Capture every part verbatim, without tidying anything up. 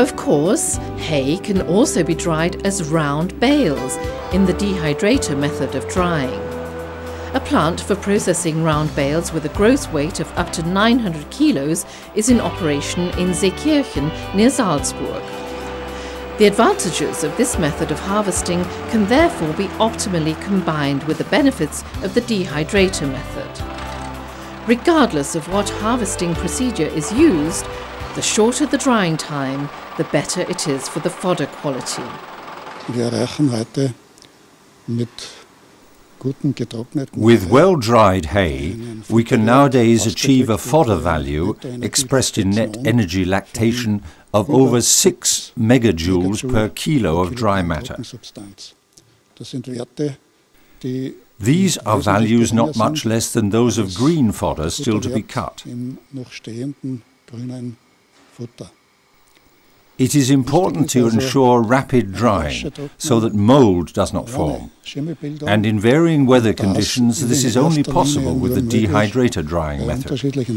Of course, hay can also be dried as round bales in the dehydrator method of drying. A plant for processing round bales with a gross weight of up to nine hundred kilos is in operation in Seekirchen near Salzburg. The advantages of this method of harvesting can therefore be optimally combined with the benefits of the dehydrator method. Regardless of what harvesting procedure is used, the shorter the drying time, the better it is for the fodder quality. With well-dried hay, we can nowadays achieve a fodder value expressed in net energy lactation of over six megajoules per kilo of dry matter. These are values not much less than those of green fodder still to be cut. It is important to ensure rapid drying so that mould does not form, and in varying weather conditions this is only possible with the dehydrator drying method.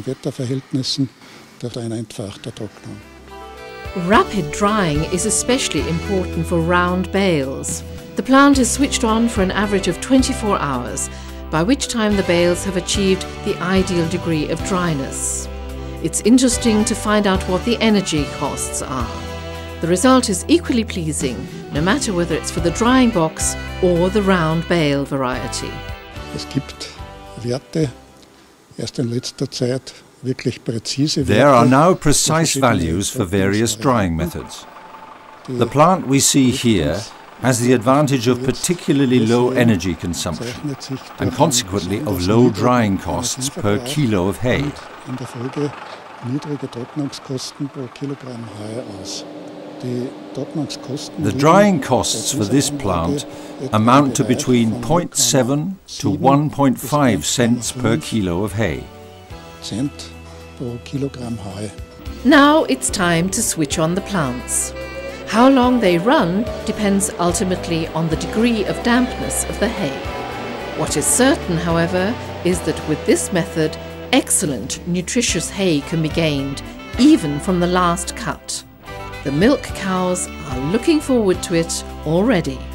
Rapid drying is especially important for round bales. The plant is switched on for an average of twenty-four hours, by which time the bales have achieved the ideal degree of dryness. It's interesting to find out what the energy costs are. The result is equally pleasing, no matter whether it's for the drying box or the round bale variety. There are now precise values for various drying methods. The plant we see here has the advantage of particularly low energy consumption and consequently of low drying costs per kilo of hay. The drying costs for this plant amount to between zero point seven to one point five cents per kilo of hay. Now it's time to switch on the plants. How long they run depends ultimately on the degree of dampness of the hay. What is certain, however, is that with this method, excellent, nutritious hay can be gained, even from the last cut. The milk cows are looking forward to it already.